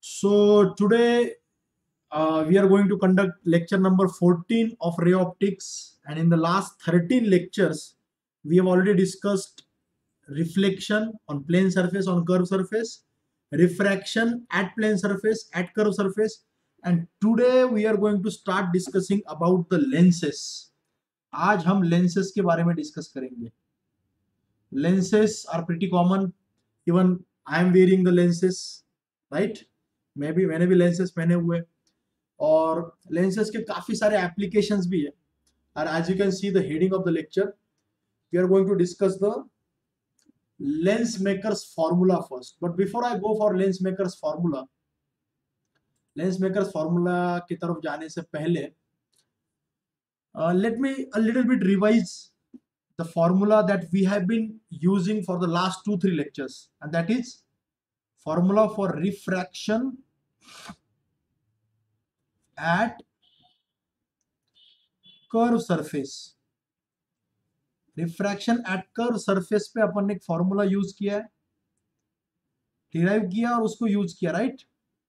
So today we are going to conduct lecture number 14 of ray optics, and in the last 13 lectures we have already discussed reflection on plane surface, on curved surface, refraction at plane surface, at curved surface, and today we are going to start discussing about the lenses. आज हम lenses के बारे में discuss करेंगे. Lenses are pretty common. Even I am wearing the lenses, right? मैंने भी lenses पहने हुए, और lenses के काफी सारे applications भी है. And as you can see the heading of the lecture, we are going to discuss the lens maker's formula first. But before I go for lens maker's formula की तरफ जाने से पहले let me a little bit revise the formula that we have been using for the last 2-3 lectures, and that is formula for refraction at curve surface. Refraction at curve surface पे अपन ने एक formula use किया है, derive किया और उसको use किया, राइट?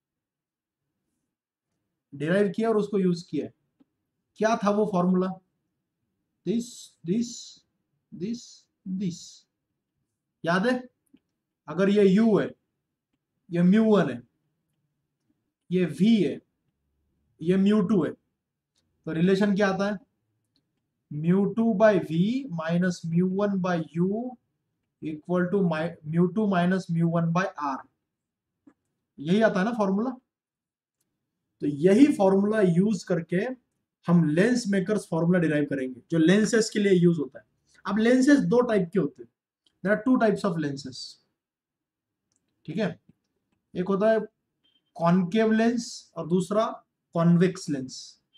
डिराइव किया और उसको यूज किया. क्या था वो formula? This this this this, याद है? अगर ये u है, ये μ1 है, ये v है, ये μ2 है, तो रिलेशन क्या आता है? μ2 by v minus μ1 by u equal to μ2 minus μ1 by r. यही आता है ना फॉर्मूला? तो यही फॉर्मूला यूज करके हम लेंस मेकर्स फॉर्मूला डिराइव करेंगे, जो लेंसेस के लिए यूज होता है. अब लेंसेस दो टाइप के होते हैं. There are two types of lenses, ठीक है? एक होता है कॉनकेव लेंस और दूसरा कॉन्वेक्स लेंस.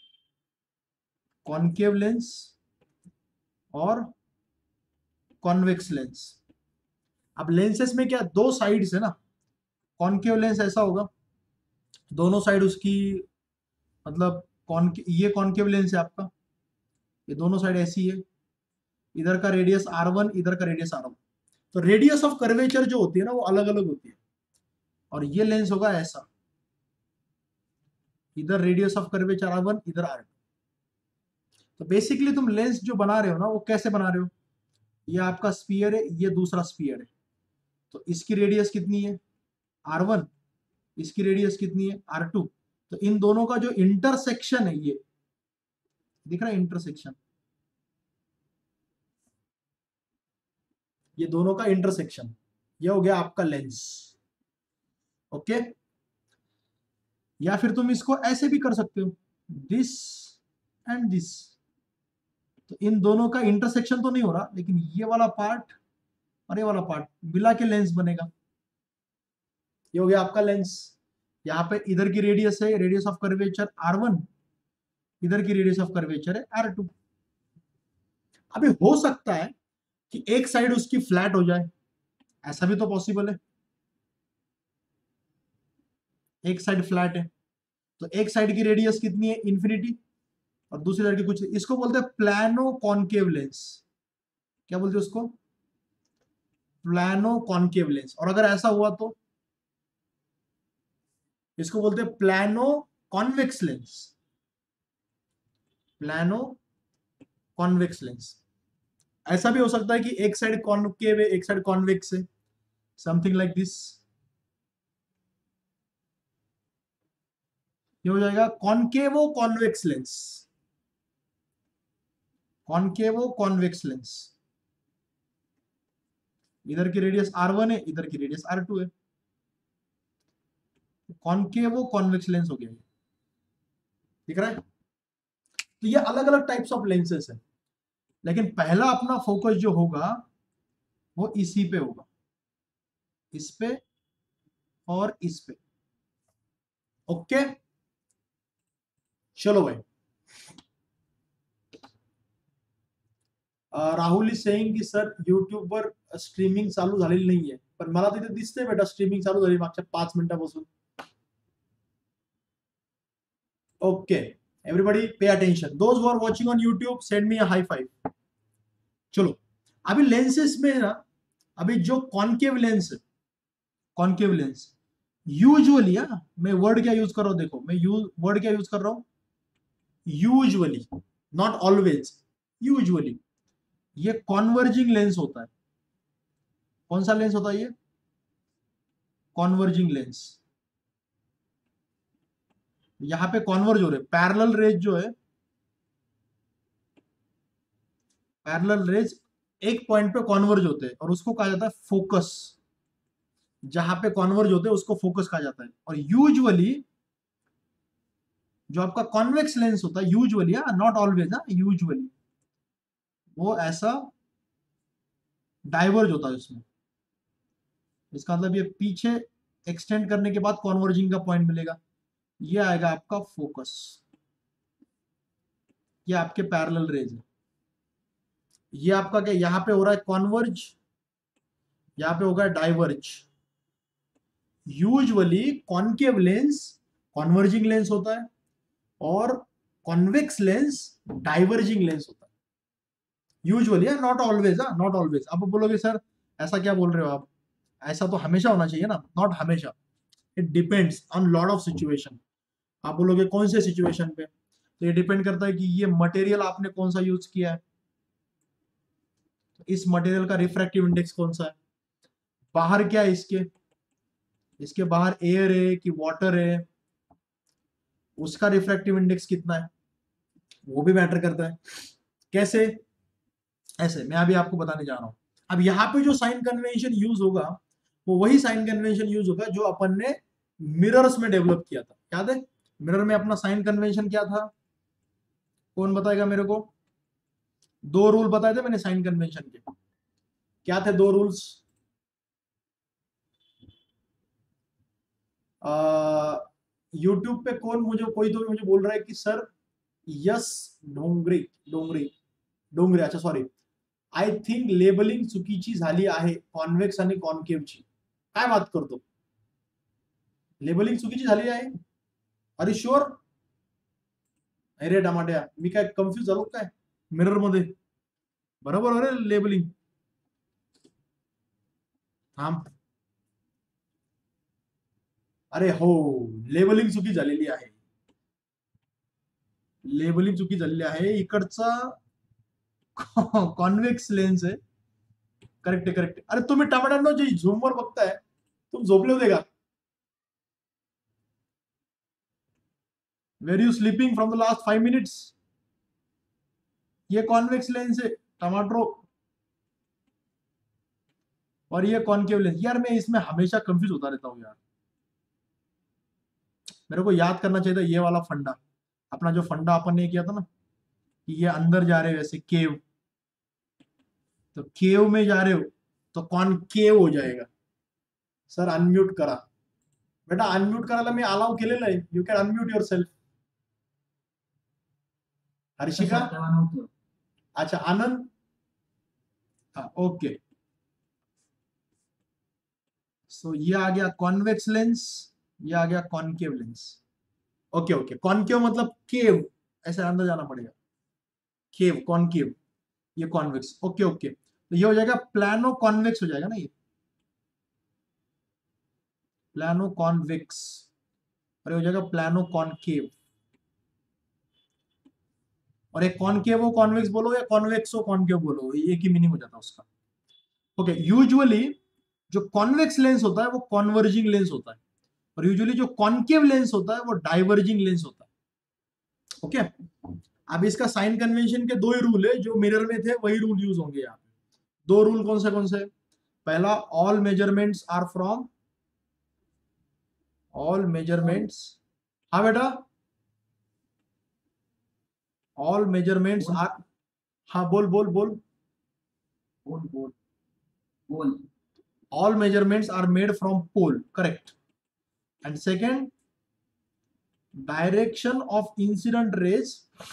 कॉनकेव लेंस और कॉन्वेक्स लेंस. अब लेंसेस में क्या, दो साइड्स है ना. कॉनकेव लेंस ऐसा होगा, दोनों साइड उसकी, मतलब ये कॉनकेव लेंस है आपका, ये दोनों साइड ऐसी है, इधर का रेडियस r1, इधर का रेडियस r1. तो रेडियस ऑफ कर्वेचर जो होती है ना वो अलग अलग होती है. और ये लेंस होगा ऐसा, इधर रेडियस ऑफ कर्वेचर r1, इधर r2. तो बेसिकली तुम लेंस जो बना रहे हो ना, वो कैसे बना रहे हो? ये आपका स्फीयर है, ये दूसरा स्फीयर है, तो इसकी रेडियस कितनी है? r1, इसकी रेडियस कितनी है? r2. तो इन दोनों का जो इंटरसेक्शन है, ये दिख रहा है इंटरसेक्शन, ये दोनों का इंटरसेक्शन, ये हो गया आपका लेंस. ओके? या फिर तुम इसको ऐसे भी कर सकते हो, दिस एंड दिस. तो इन दोनों का इंटरसेक्शन तो नहीं हो रहा, लेकिन ये वाला पार्ट और ये वाला पार्ट मिला के लेंस बनेगा. ये हो गया आपका लेंस. यहाँ पे इधर की रेडियस है, रेडियस ऑफ कर्वेचर r1, इधर की रेडियस ऑफ कर्वेचर है r2. अभी हो सकता है कि एक साइड उसकी फ्लैट हो जाए, ऐसा भी तो पॉसिबल है. एक साइड फ्लैट है, तो एक साइड की रेडियस कितनी है? इन्फिनिटी, और दूसरी साइड की कुछ. इसको बोलते हैं प्लानो कॉनकेव लेंस. क्या बोलते हैं उसको? Plano concave lens. और अगर ऐसा हुआ तो इसको बोलते हैं plano convex lens. Plano convex lens. ऐसा भी हो सकता है कि एक साइड कॉनकेव है, एक साइड कॉन्वेक्स है, समथिंग लाइक दिस. ये हो जाएगा concavo convex lens. Concavo convex lens. इधर की रेडियस r1 है, इधर की रेडियस r2 है, कॉनकेवो कॉन्वेक्स लेंस हो गया. दिख रहा है? तो ये अलग अलग टाइप्स ऑफ लेंसेस है, लेकिन पहला अपना फोकस जो होगा वो इसी पे होगा, इस पे और इस पे. ओके, चलो भाई. राहुल इज सेइंग की सर YouTube वर स्ट्रीमिंग चालू झालेली नाहीये, पण मला तिथे दिसतंय बेटा स्ट्रीमिंग चालू झाली मागच्या 5 मिनिटापासून. Okay, everybody pay attention. Those who are watching on YouTube send me a high five. चलो, अभी लेंसेस में ना, अभी जो कॉनकेव लेंस है, कॉनकेव लेंस, यूजुअली, मैं वर्ड क्या यूज कर रहा हूं, देखो मैं वर्ड क्या यूज कर रहा हूं, यूजुअली, नॉट ऑलवेज, यूजुअली। ये कॉन्वर्जिंग लेंस होता है। कौन सा लेंस होता है ये? Converging lens. यहां पे कॉन्वर्ज हो रहे, पैरेलल रेज जो है, पैरेलल रेज एक पॉइंट पे कॉन्वर्ज होते हैं और उसको कहा जाता है फोकस। जहां पे कॉन्वर्ज होते हैं उसको फोकस कहा जाता है। और यूजुअली जो आपका कॉन्वेक्स लेंस होता है, यूजुअली, नॉट ऑलवेज, यूजुअली वो ऐसा डाइवर्ज होता है उसमें। इसका मतलब ये पीछे एक्सटेंड करने के बाद कॉन्वर्जिंग का पॉइंट मिलेगा, ये आएगा आपका फोकस। ये आपके पैरेलल रेज है। ये आपका क्या, यहां पे हो रहा है कॉन्वर्ज, यहां पे होगा diverge. Usually concave lens converging lens होता है और कॉन्वेक्स लेंस डाइवर्जिंग लेंस होता है। Usually, not always, not always. आप बोलोगे सर ऐसा क्या बोल रहे हो आप, ऐसा तो हमेशा होना चाहिए ना, नॉट हमेशा। It depends on lot of situation. आप बोलोगे कौन से सिचुएशन पे, तो ये डिपेंड करता है कि ये मटेरियल आपने कौन सा यूज किया है, तो इस मटेरियल का रिफ्रैक्टिव इंडेक्स कौन सा है, बाहर क्या है इसके, इसके बाहर एयर है कि वाटर है, उसका रिफ्रैक्टिव इंडेक्स कितना है, वो भी मैटर करता है। कैसे? ऐसे मैं अभी आपको बताने जा रहा हूं। अब यहाँ पे जो साइन कन्वेंशन यूज होगा वो वही साइन कन्वेंशन यूज होगा जो अपन ने मिरर्स में डेवलप किया था। याद है मिरर में अपना साइन कन्वेंशन क्या था? कौन बताएगा मेरे को? दो रूल बताए थे मैंने साइन कन्वेंशन के। क्या थे दो रूल्स? यूट्यूब पे कौन, मुझे कोई तो मुझे बोल रहा है कि सर यस डोंगरे, डोंगरे, डोंगरे, अच्छा सॉरी, आय थिंक लेबलिंग चुकीची झाली आहे कॉन्व्हेक्स आणि कॉन्केव्हची. काय बात करतो? लेबलिंग चुकीची झाली आहे? अरे शुअर? अरे टमाट्या, मी काय कन्फ्युज झालो काय मिरर मध्ये? बरोबर अरे लेबलिंग. थांब, अरे हो, लेबलिंग चुकी झालेली आहे. लेबलिंग चुकी झालेली आहे. इकडचा कॉन्व्हेक्स लेन्स आहे. करेक्ट आहे, करेक्ट आहे. अरे तुम्ही टमाट्यांनो जे झूमवर बघताय, तुम्ही झोपले होते का? Were you sleeping from the last 5 minutes? ये कॉन्वेक्स लेंस है टमाटरो, और ये कॉनकेव लेंस। यार मैं इसमें हमेशा कंफ्यूज होता रहता हूँ यार, मेरे को याद करना चाहिए था ये वाला फंडा, अपना जो फंडा अपन ने किया था ना कि ये अंदर जा रहे हो वैसे केव, तो केव में जा रहे हो तो कॉनकेव हो जाएगा. सर अनम्यूट करा बेटा, अनम्यूट करायला मी अलाव केलेलं आहे, you can unmute yourself. Harshika, अच्छा आनंद, हाँ ओके. सो ये आ गया कॉन्वेक्स लेंस, ये आ गया concave lens. Okay okay, concave मतलब केव, ऐसे अंदर जाना पड़ेगा. केव, कॉनकेव, ये कॉन्वेक्स. ओके ओके, तो ये हो जाएगा प्लानो कॉन्वेक्स हो जाएगा ना ये, प्लानो कॉन्वेक्स. और ये हो जाएगा प्लानो कॉनकेव. और एक कॉनकेव कॉन्वेक्स बोलो या कॉन्वेक्सो कॉनकेव बोलो, एक ही मीनिंग हो जाता है उसका. ओके, यूजुअली जो कॉन्वेक्स लेंस होता है वो कॉन्वर्जिंग लेंस होता है, और यूजुअली जो कॉनकेव लेंस होता है वो डाइवर्जिंग लेंस होता है. ओके, अब इसका साइन कन्वेंशन के दो ही रूल है, जो मिरर में थे वही रूल यूज होंगे यहाँ पे. दो रूल कौन से? पहला, all measurements are from, all measurements, हाँ बेटा, ऑल मेजरमेंट्स आर, हाँ बोल बोल बोल बोल बोल बोल, all measurements are made from pole, correct. And second, direction of incident rays,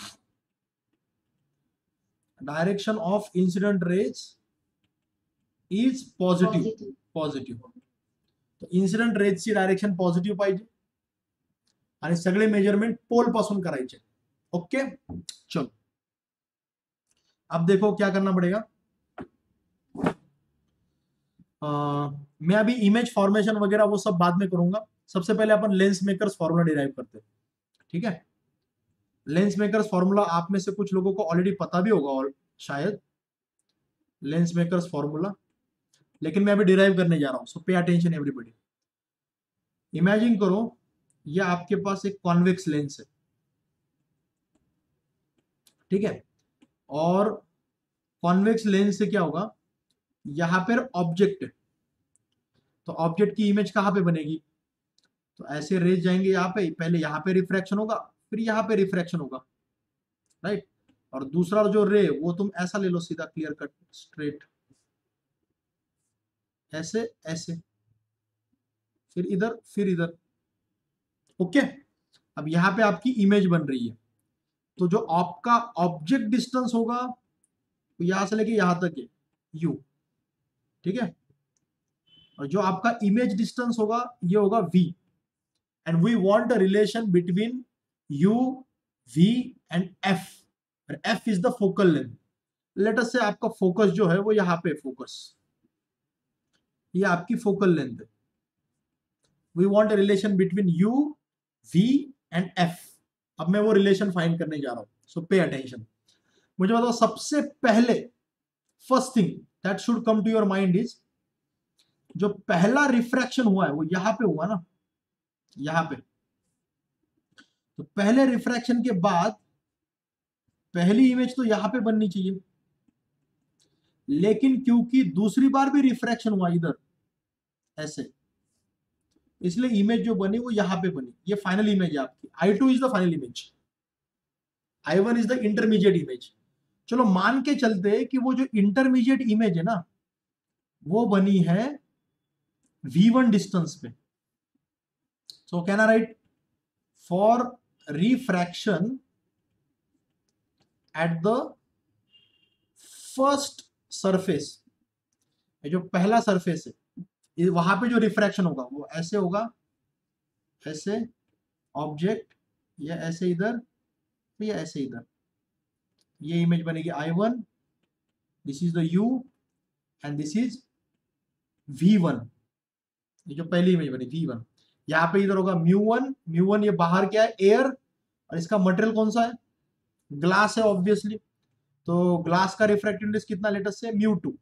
direction of incident rays is positive, positive. तो इन्सिडेंट रेजची डायरेक्शन पॉझिटिव्ह पाहिजे आणि सगळे मेजरमेंट पोल पासून करायचे. ओके चलो, अब देखो क्या करना पड़ेगा. मैं अभी इमेज फॉर्मेशन वगैरह वो सब बाद में करूंगा. सबसे पहले अपन लेंस मेकर्स फॉर्मूला डिराइव करते हैं, ठीक है। लेंस मेकर्स फॉर्मूला आप में से कुछ लोगों को ऑलरेडी पता भी होगा और शायद, लेंस मेकर्स फॉर्मूला, लेकिन मैं अभी डिराइव करने जा रहा हूं, सो पे अटेंशन एवरीबॉडी। इमेजिन करो ये आपके पास एक कॉन्वेक्स लेंस है, ठीक है, और कॉन्वेक्स लेंस से क्या होगा, यहां पर ऑब्जेक्ट है, तो ऑब्जेक्ट की इमेज कहां पे बनेगी, तो ऐसे रेज जाएंगे यहाँ पे, पहले यहाँ पे रिफ्रैक्शन होगा, फिर यहाँ पे रिफ्रैक्शन होगा, राइट। और दूसरा जो रे वो तुम ऐसा ले लो, सीधा क्लियर कट स्ट्रेट, ऐसे ऐसे, फिर इधर फिर इधर, ओके। अब यहाँ पे आपकी इमेज बन रही है, तो जो आपका ऑब्जेक्ट डिस्टेंस होगा तो यहां से लेके यहां तक है u, ठीक है, और जो आपका इमेज डिस्टेंस होगा ये होगा v, and we want a relation between u, v and f, f is the focal length. Let us say आपका फोकस जो है वो यहाँ पे फोकस, ये आपकी फोकल लेंथ है। We want a relation between u, v and f। अब मैं वो रिलेशन फाइंड करने जा रहा हूं, सो पे अटेंशन। मुझे बताओ सबसे पहले, first thing that should come to your mind is, जो पहला रिफ्रैक्शन हुआ है वो यहां पे हुआ ना, यहां पे, तो पहले रिफ्रैक्शन के बाद पहली इमेज तो यहां पे बननी चाहिए, लेकिन क्योंकि दूसरी बार भी रिफ्रैक्शन हुआ इधर ऐसे, इसलिए इमेज जो बनी वो यहां पे बनी, ये फाइनल इमेज है आपकी। I2 is the final image, I1 is the intermediate image. चलो मान के चलते कि वो जो इंटरमीडिएट इमेज है ना वो बनी है V1 डिस्टेंस पे, so can I write for refraction at the first surface, जो पहला सरफेस है वहां पे जो रिफ्रैक्शन होगा वो ऐसे होगा, ऐसे ऑब्जेक्ट, या ऐसे इधर, या ऐसे इधर, ये इमेज बनेगी I1, this is the U and this is V1, ये जो पहली इमेज बनी V1। यहाँ पे इधर होगा म्यू वन, ये बाहर क्या है, एयर, और इसका मटेरियल कौन सा है, ग्लास है ऑब्वियसली, तो ग्लास का रिफ्रैक्टिव इंडेक्स कितना, लेटेस्ट से μ2,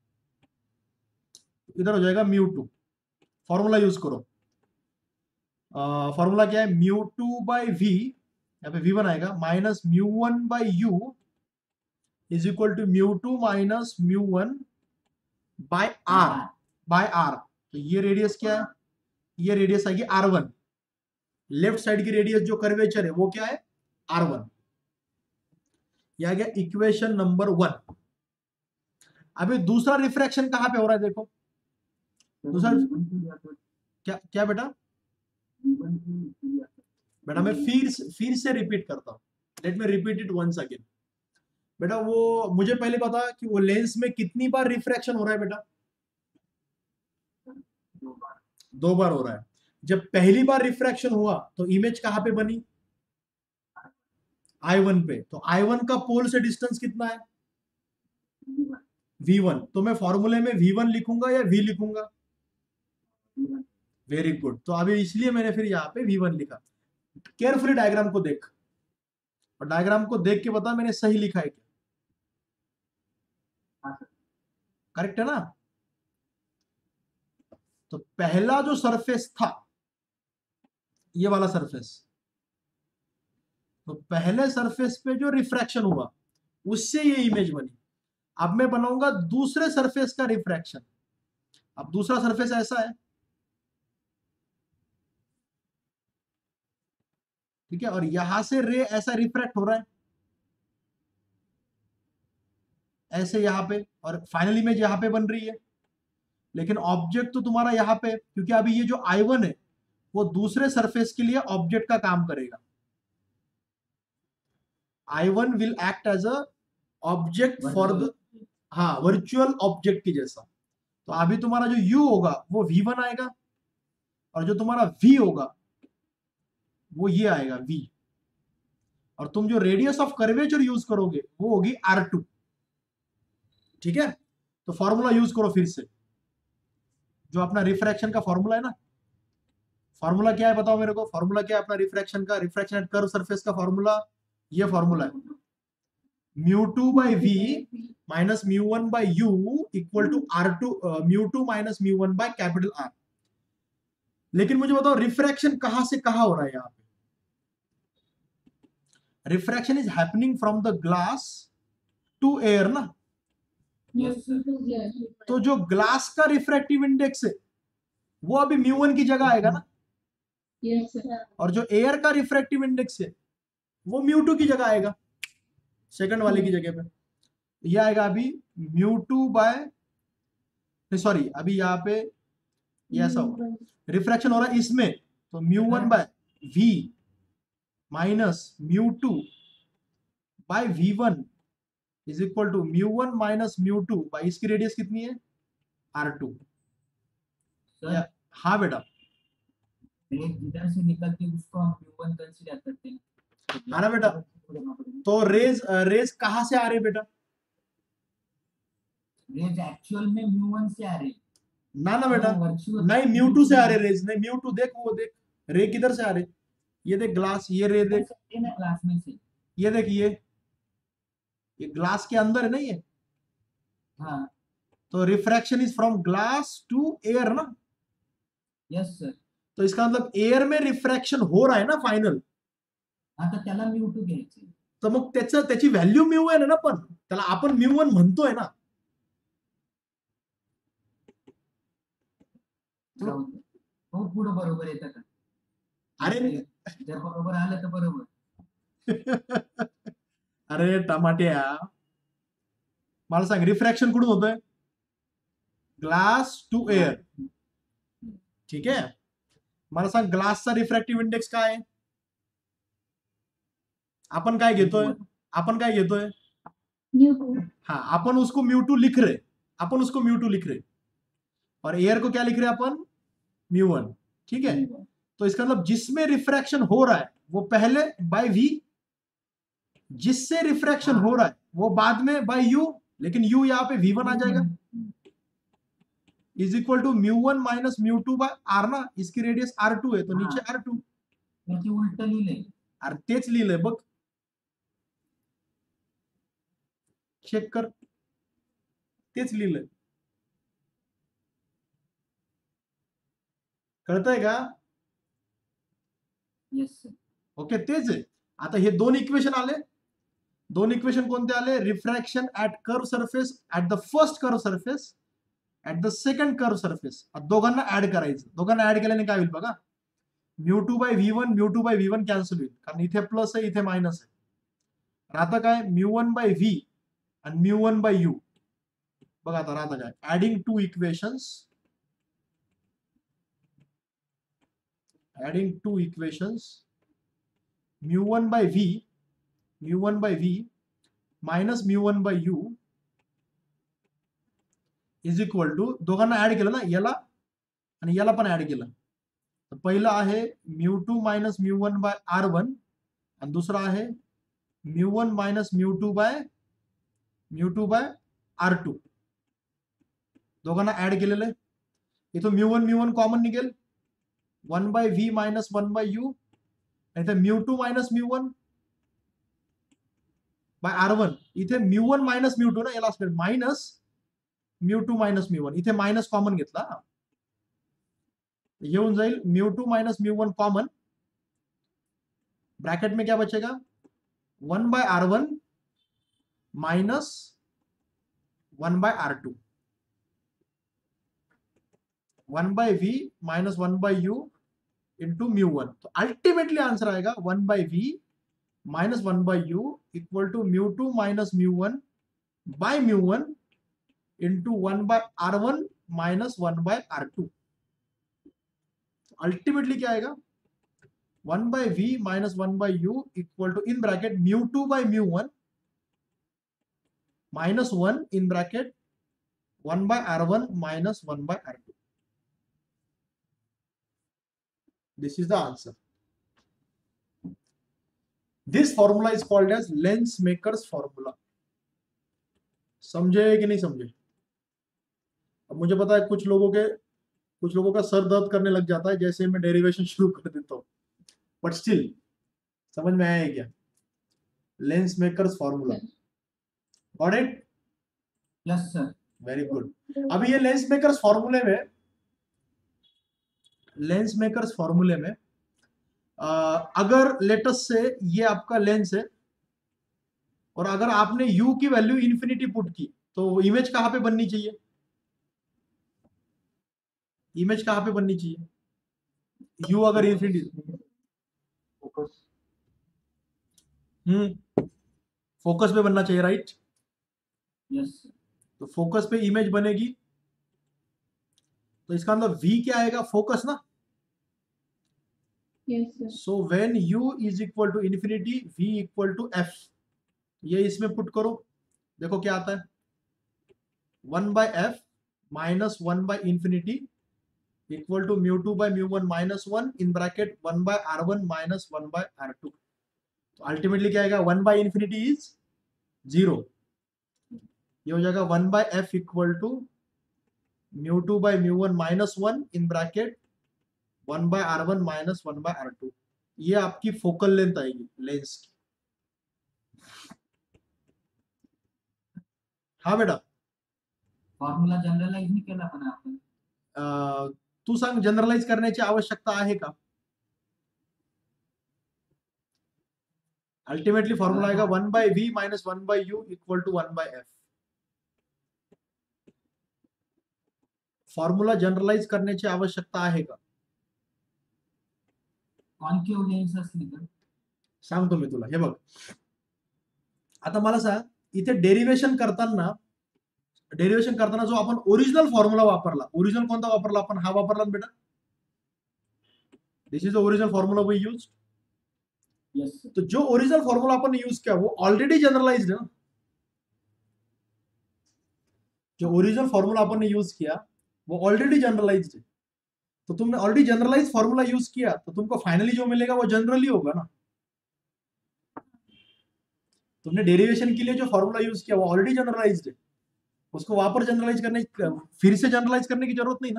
इधर हो जाएगा μ2। फॉर्मूला यूज करो, फॉर्मूला क्या है, μ2 बाई v, यहाँ पे v1 आएगा, minus μ1 by u is equal to μ2 minus μ1 by r। तो ये रेडियस क्या है, ये रेडियस आएगी r1, लेफ्ट साइड की रेडियस जो कर्वेचर है वो क्या है r1। यह आ गया इक्वेशन नंबर 1। अभी दूसरा रिफ्रैक्शन कहां पे हो रहा है, देखो दूसरा, क्या क्या बेटा, बेटा मैं फिर से रिपीट करता हूं, let me repeat it once again. बेटा वो मुझे पहले पता कि वो लेंस में कितनी बार रिफ्रैक्शन हो रहा है बेटा, 2 बार हो रहा है। जब पहली बार रिफ्रैक्शन हुआ तो इमेज कहां पे बनी, I1 पे, तो I1 का पोल से डिस्टेंस कितना है, V1, तो मैं फॉर्मूले में V1 लिखूंगा या V लिखूंगा, वेरी गुड। तो अभी इसलिए मैंने फिर यहाँ पे V1 लिखा। केयरफुली डायग्राम को देख, और डायग्राम को देख के बता मैंने सही लिखा है क्या, करेक्ट है ना। तो पहला जो सरफेस था ये वाला सरफेस, तो पहले सरफेस पे जो रिफ्रैक्शन हुआ उससे ये इमेज बनी। अब मैं बनाऊंगा दूसरे सरफेस का रिफ्रैक्शन। अब दूसरा सरफेस ऐसा है, ठीक है, और यहां से रे ऐसा रिफ्रैक्ट हो रहा है ऐसे यहां पे, और फाइनल इमेज यहां पे बन रही है, लेकिन ऑब्जेक्ट तो तुम्हारा यहां पे, क्योंकि अभी ये जो I1 है वो दूसरे सरफेस के लिए ऑब्जेक्ट का काम करेगा। I1 will act as a object for the, हाँ वर्चुअल ऑब्जेक्ट की जैसा। तो अभी तुम्हारा जो U होगा वो V1 आएगा, और जो तुम्हारा V होगा वो ये आएगा V, और तुम जो रेडियस ऑफ कर्वेचर यूज करोगे वो होगी R2, ठीक है। तो फॉर्मूला यूज करो फिर से, जो अपना रिफ्रैक्शन का फॉर्मूला है ना, फॉर्मूला क्या है बताओ मेरे को, फॉर्मूला क्या है अपना रिफ्रैक्शन का, रिफ्रैक्शन एट कर्व सरफेस का फॉर्मूला, ये फॉर्मूला है μ2 by v minus μ1 by u equal to r2 μ2 minus μ1 by capital R। लेकिन मुझे बताओ रिफ्रैक्शन कहां से कहां हो रहा है यहाँ पे, refraction is happening from the glass to air ना। तो जो ग्लास का रिफ्रैक्टिव इंडेक्स है वो अभी μ1 की जगह आएगा ना, और जो एयर का रिफ्रैक्टिव इंडेक्स है वो μ2 की जगह आएगा, सेकंड वाले की जगह पे। ये आएगा अभी μ2 बाय, सॉरी अभी यहाँ पे ये ऐसा होगा, रिफ्रैक्शन हो रहा है इसमें, तो μ1 by v minus μ2 by v1 is equal to μ1 minus μ2 by इसकी रेडियस कितनी है r2। हाँ बेटा, जिधर से निकलती है उसको हम μ1 कंसीडर करते हैं, हाँ ना बेटा। तो रेज कहां से आ रही बेटा, रेज एक्चुअल में μ1 से आ रही ना ना बेटा, नहीं μ2 से आ रहे रेज, नहीं μ2 देख, वो देख रे किधर से आ रहे, ये देख ग्लास, ये रे देख ना ग्लास में से, ये देख ये ग्लास के अंदर है ना ये, हाँ तो refraction is from glass to air ना। Yes sir. तो इसका मतलब एयर में रिफ्रॅक्शन हो रहा है ना फायनल, आता त्याला μ2 घ्यायचे, तर मग त्याची व्हॅल्यू म्यू आहे ना, पण त्याला आपण μ1 म्हणतोय ना। हो पुढे बरोबर येतं का, अरे जर बरोबर आलं तर बरोबर। अरे टमाट्या, मला सांग रिफ्रॅक्शन कुठून होतंय, ग्लास टू एयर, ठीक आहे। मला सांग ग्लासचा रिफ्रॅक्टिव्ह इंडेक्स काय आहे, अपन काय घेतोय, अपन काय घेतोय, हाँ अपन उसको μ2 लिख रहे, अपन उसको μ2 लिख रहे, और एयर को क्या लिख रहे अपन μ1, ठीक है। तो इसका मतलब जिसमें रिफ्रैक्शन हो रहा है वो पहले बाय v, जिससे रिफ्रैक्शन हो रहा है वो बाद में बाय u, लेकिन u यहाँ पे v1 आ जाएगा, is equal to μ1 minus μ2 by r ना, इसकी रेडियस r2 है तो नीचे r2, उलट लिहिलंय, अरे तेच लिहिलंय बघ, चेक कर, तेच लिहिलंय, कळतंय का, यस सर। ओके तेच आहे। आता हे दोन इक्वेशन आले, दोन इक्वेशन कोणते आले, refraction at curve surface, at the first curve surface, at the second curve surface, दोघांना ऍड करायचं, दोघांना ऍड केल्याने काय होईल बघा, μ2 by v1 μ2 by v1 cancel होईल, कारण इथे प्लस आहे इथे मायनस आहे, राहतं काय μ1 बाय v आणि μ1 बाय u, बघा आता राहतं काय, adding two equations, adding two equations, μ1 by v minus μ1 by u is equal to, दोघांना ऍड केलं ना, याला आणि याला पण ऍड केलं, तर पहिला आहे μ2 मायनस μ1 बाय r1 आणि दुसरा आहे μ1 मायनस μ2 बाय r2, दोघांना ऍड केलेलं आहे, इथं μ1 कॉमन निघेल, 1 by v minus 1 by u, इथे μ2 माइनस μ1 बाय r1, इथे μ1 माइनस μ2 ना, याला असं माइनस μ2 माइनस μ1, इथे माइनस कॉमन घेतला, येऊन जाईल μ2 माइनस μ1 कॉमन, ब्रैकेट में क्या बचेगा 1 by r1 minus 1 by r2, 1 by v minus 1 by u into μ1, तो अल्टीमेटली आंसर आएगा 1 by v minus 1 by u equal to μ2 minus μ1 by μ1 into 1 by r1 minus 1 by r2, ultimately क्या आएगा 1 by v minus 1 by u equal to in bracket μ2 by μ1 minus 1 in bracket 1 by r1 minus 1 by r2, this is the answer. This formula is called as Lensmaker's formula. समझे कि नहीं समझे, अब मुझे पता है कुछ लोगों के कुछ लोगों का सर दर्द करने लग जाता है जैसे मैं डेरिवेशन शुरू कर देता हूँ, बट स्टिल समझ में आया है क्या? Lens makers formula, got it? Yes sir. Very good. अभी ये लेंस मेकर्स फॉर्मूले में, लेंस मेकर्स फॉर्मूले में अगर लेटस से ये आपका लेंस है और अगर आपने u की वैल्यू इन्फिनिटी पुट की तो इमेज कहां पे बननी चाहिए? इमेज कहां पे बननी चाहिए? u अगर इन्फिनिटी, फोकस। फोकस पे बनना चाहिए, राइट? Yes sir. तो फोकस पे इमेज बनेगी, तो इसका मतलब v क्या आएगा? फोकस ना। Yes, sir. So when u is equal to infinity v equal to f, ये इसमें पुट करो, देखो क्या आता है, 1/f minus 1/infinity equal to mu 2 by mu 1 minus 1 in bracket 1/r1 minus 1/r2। तो अल्टीमेटली क्या आएगा? 1/infinity इज 0, ये हो जाएगा 1/f equal to mu 2 by mu 1 minus 1 in bracket 1/r1 minus 1/r2। ये आपकी फोकल लेंथ आएगी lens की। हाँ बेटा, फॉर्म्युला जनरलाइज नाही केला पण आपण. तू सांग, जनरलाइज करण्याची आवश्यकता आहे का? अल्टिमेटली फॉर्मूला आएगा 1/v minus 1/u equal to 1/f। Formula generalise करण्याची आवश्यकता आहे का? कॉन्केव्ह लेन्स असली तर सांगतो मी तुला, हे बघ, आता मला सांग, इथे डेरिवेशन करताना जो आपण ओरिजिनल फॉर्म्युला वापरला, ओरिजिनल कोणता वापरला आपण? हा वापरला ना बेटा, this is the original formula we use. Yes sir. तो जो ओरिजिनल फॉर्मूला अपन ने यूज किया वो ऑलरेडी जनरलाइज्ड है ना। जो ओरिजिनल फॉर्मूला अपन ने यूज किया वो ऑलरेडी जनरलाइज्ड है, तो तुमने ऑलरेडी जनरलाइज फॉर्मूला यूज किया तो तुमको फाइनली जो मिलेगा वो जनरली होगा ना। तुमने डेरिवेशन के लिए जो फॉर्मूला यूज किया वो ऑलरेडी जनरलाइज्ड है, उसको वापस जनरलाइज करने, फिर से जनरलाइज करने की जरूरत नहीं ना।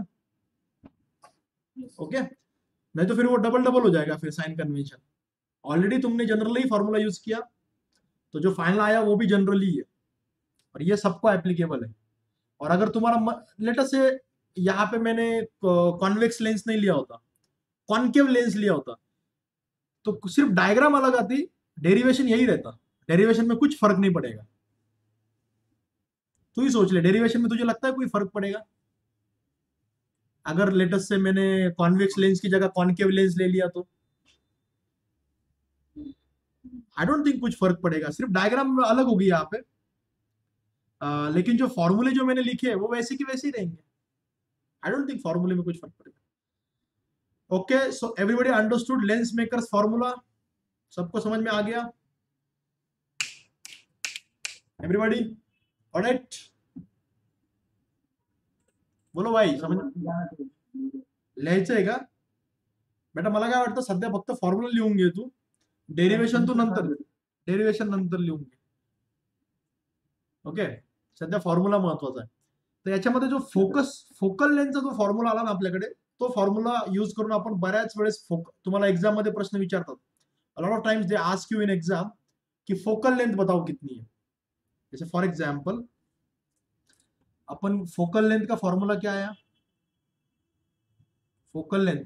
ओके, नहीं तो फिर वो डबल डबल हो जाएगा फिर साइन कन्वेंशन। ऑलरेडी तुमने जनरली फॉर्मूला यूज किया तो जो फाइनल आया वो भी जनरली है, और ये सबको एप्लीकेबल है। और अगर तुम्हारा लेट अस से यहाँ पे मैंने कॉन्वेक्स लेंस नहीं लिया होता, कॉन्केव लेंस लिया होता, तो सिर्फ डायग्राम अलग आती, डेरिवेशन यही रहता, डेरिवेशन में कुछ फर्क नहीं पड़ेगा। तू ही सोच ले, डेरिवेशन में तुझे लगता है कोई फर्क पड़ेगा? अगर लेटस से मैंने कॉन्वेक्स लेंस की जगह कॉन्केव लेंस ले लिया तो आई डोंट थिंक कुछ फर्क पड़ेगा, सिर्फ डायग्राम अलग होगी यहाँ पे। लेकिन जो फॉर्मूले जो मैंने लिखे हैं वो वैसे की वैसे ही रहेंगे। आई डोंट थिंक फॉर्मूले में कुछ फर्क पड़ेगा। Okay, so everybody understood lens makers formula? सबको समझ में आ गया? Everybody alright? बोलो भाई, समझ लिहायचंय का बेटा? मला काय वाटतं सध्या फक्त फॉर्म्युला लिहून घे तू, डेरिवेशन तू नंतर, डेरिवेशन नंतर लिहून घे। ओके, सध्या फॉर्म्युला महत्वाचा आहे। तर याच्यामध्ये जो फोकल लेंथचा जो फॉर्म्युला आला ना आपल्याकडे, तो फॉर्म्युला यूज करून आपण बऱ्याच वेळेस तुम्हाला एग्जाम मध्ये प्रश्न विचारतात, a lot of times they ask you in exam कि फोकल लेंथ बताओ कितनी है। जैसे फॉर एग्जाम्पल अपन फोकल लेंथ का फॉर्मूला क्या आया? Focal length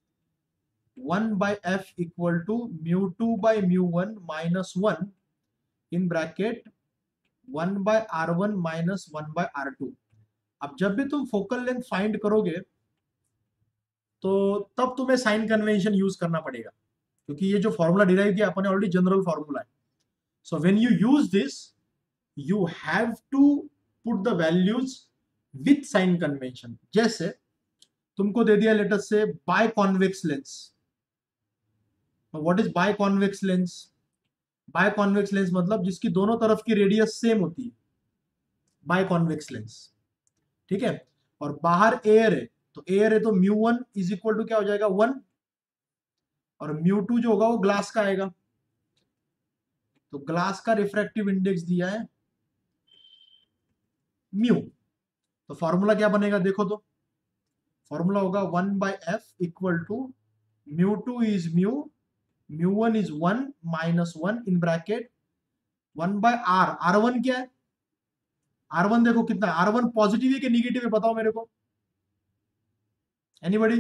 1/f equal to mu 2 by mu 1 minus 1 in bracket 1/r1 minus 1/r2। अब जब भी तुम फोकल लेंथ फाइंड करोगे तो तब तुम्हें साइन कन्वेंशन यूज करना पड़ेगा, क्योंकि ये जो फॉर्मूला डिराइव किया अपन ने ऑलरेडी जनरल फॉर्मूला है। So when you use this you have to put the values with sign convention. जैसे तुमको दे दिया लेटर से biconvex lens. What is biconvex lens? Biconvex lens मतलब जिसकी दोनों तरफ की रेडियस सेम होती है, बाय कॉन्वेक्स लेंस, ठीक है। और बाहर एयर है, तो एयर है तो म्यू 1 इज इक्वल टू क्या हो जाएगा? 1, और म्यू 2 जो होगा वो ग्लास का आएगा। तो ग्लास का रिफ्रैक्टिव इंडेक्स दिया है म्यू, तो फॉर्मूला क्या बनेगा देखो तो, फॉर्मूला होगा 1/f equal to μ2 is μ1 is 1 minus 1 in bracket 1/r। r1 क्या है? r1 देखो कितना है, r1 पॉजिटिव है कि निगेटिव है, बताओ मेरे को, एनीबॉडी?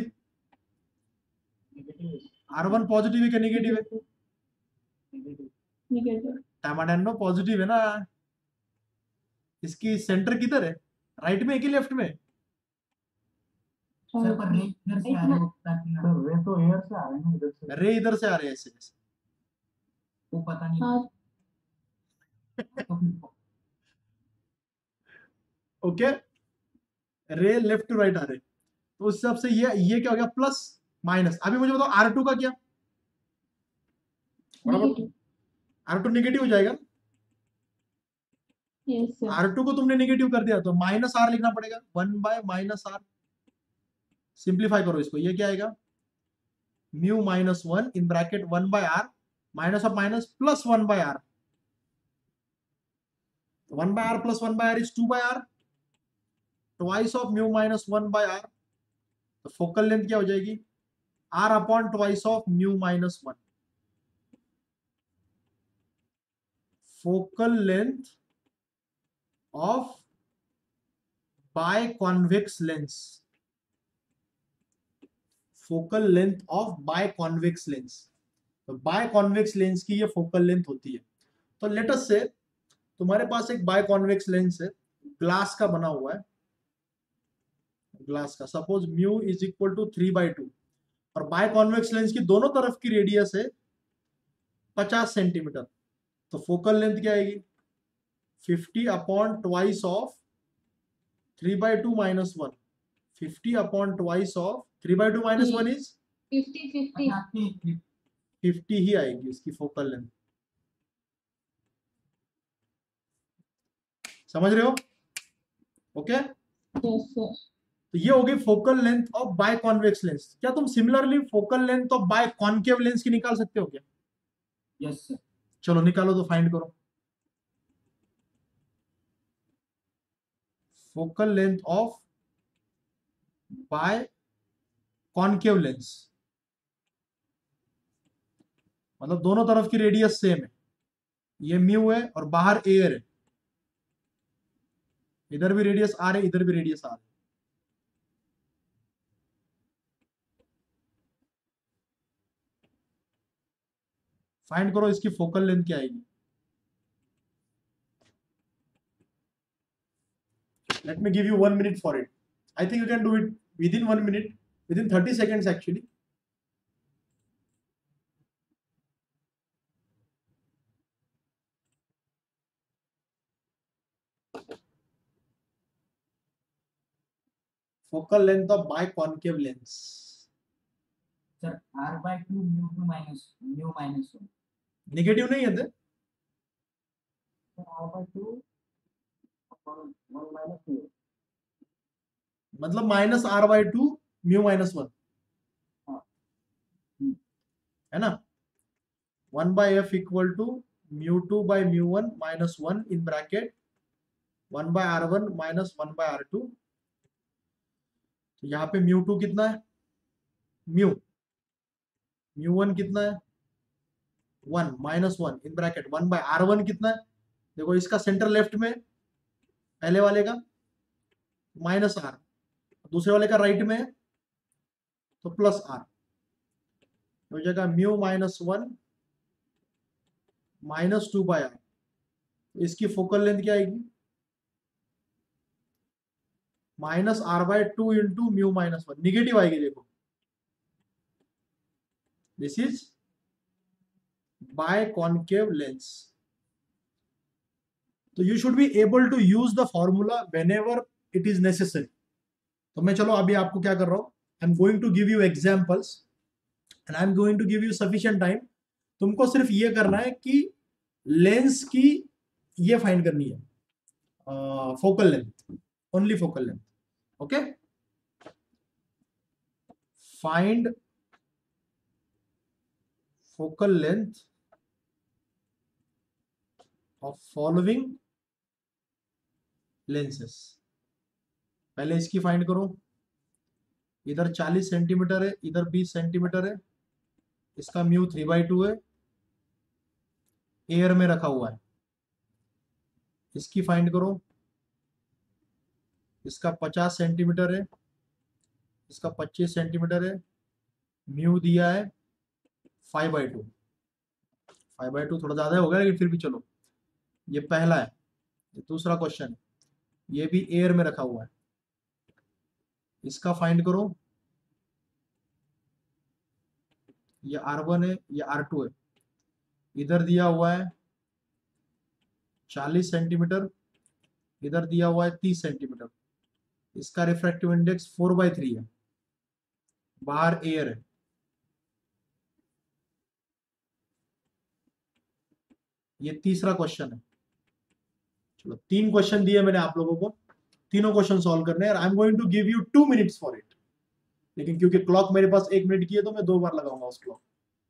r1 पॉजिटिव है कि निगेटिव है? टमाटेनो पॉजिटिव है ना। इसकी सेंटर किधर है, राइट में है कि लेफ्ट में? सर पर रे इधर से आ रहे हो ताकि ना रे तो एयर से आ रहे हैं ना, इधर से। रे इधर से आ रहे हैं ऐसे ऐसे। वो पता नहीं। हाँ। तो फिर ओके, रे लेफ्ट टू राइट आ रहे, तो उस हिसाब से ये क्या हो गया, प्लस माइनस। अभी मुझे बताओ R2 का क्या, बराबर R2 निगेटिव हो जाएगा। Yes sir. R2 को तुमने निगेटिव कर दिया तो माइनस R लिखना पड़ेगा, 1/-R। सिंप्लीफाई करो इसको, ये क्या आएगा, mu minus 1 in bracket 1/R minus of minus plus 1/R। 1/R plus 1/R is 2/R, twice of mu minus 1/R। तो फोकल लेंथ क्या हो जाएगी, R upon twice of mu minus 1। Focal length of biconvex lens, focal length of biconvex lens. तो biconvex lens की ये focal length होती है। तो लेट अस से तुम्हारे पास एक बायकॉन्वेक्स लेंस है, ग्लास का बना हुआ है, ग्लास का, suppose mu is equal to 3/2, और बायकॉन्वेक्स लेंस की दोनों तरफ की रेडियस है 50 सेंटीमीटर। तो फोकल लेंथ क्या आएगी, 50 upon twice of 3/2 minus 1, 50 upon twice of 3/2 minus 1 is 50 50 ही आएगी इसकी फोकल लेंथ। समझ रहे हो? Okay, yes sir. तो ये हो गई focal length of biconvex lens. क्या तुम similarly focal length of biconcave lens की निकाल सकते हो क्या? Yes sir. चलो निकालो, तो फाइंड करो focal length of biconcave lens, मतलब दोनों तरफ की रेडियस सेम है, ये म्यू है और बाहर एयर है, इधर भी रेडियस आर है, इधर भी रेडियस आर है। फाइंड करो इसकी फोकल लेंथ क्या आएगी। Let me give you 1 minute for it. I think you can do it within 1 minute, within 30 seconds actually. Focal length of biconcave lens. Sir R/2 mu minus 1। Negative नहीं है थे? R/2 1 minus mu, मतलब minus R/2 mu minus 1 है ना। 1/f equal to μ2 by μ1 minus 1 in bracket 1/R1 minus 1/R2। तो यहाँ पे μ2 कितना है, μ1 कितना है 1 माइनस 1 इन ब्रैकेट 1/R1 कितना है, देखो इसका सेंटर लेफ्ट में, पहले वाले का माइनस R, दूसरे वाले का राइट में है तो प्लस R हो जाएगा, म्यू माइनस 1 माइनस 2/R। तो इसकी फोकल लेंथ क्या आएगी, minus R/2 into mu minus 1, negative आएगी देखो, दिस इज बायकॉन्केव लेंस। तो you should be able to use the formula whenever it is necessary. तो मैं चलो अभी आपको क्या कर रहा हूं, I am going to give you examples and I am going to give you sufficient time. तुमको सिर्फ ये करना है कि लेंस की ये फाइंड करनी है, focal length, only focal length. Okay, find focal length of following lenses. पहले इसकी फाइंड करो, इधर 40 सेंटीमीटर है, इधर 20 सेंटीमीटर है, इसका म्यू 3/2 है, एयर में रखा हुआ है, इसकी फाइंड करो। इसका 50 सेंटीमीटर है, इसका 25 सेंटीमीटर है, म्यू दिया है 5/2। 5/2 थोड़ा ज्यादा हो गया लेकिन फिर भी चलो, ये पहला है। ये दूसरा क्वेश्चन है, ये भी एयर में रखा हुआ है, इसका फाइंड करो। ये R1 है, ये R2 है, इधर दिया हुआ है 40 सेंटीमीटर, इधर दिया हुआ है 30 सेंटीमीटर, इसका रिफ्रैक्टिव इंडेक्स 4/3 है, बाहर एयर है। ये तीसरा क्वेश्चन है। चलो 3 क्वेश्चन दिए मैंने आप लोगों को, तीनों क्वेश्चन सॉल्व करने हैं। I am going to give you 2 minutes for it, लेकिन क्योंकि क्लॉक मेरे पास 1 मिनट की है तो मैं 2 बार लगाऊंगा उस क्लॉक।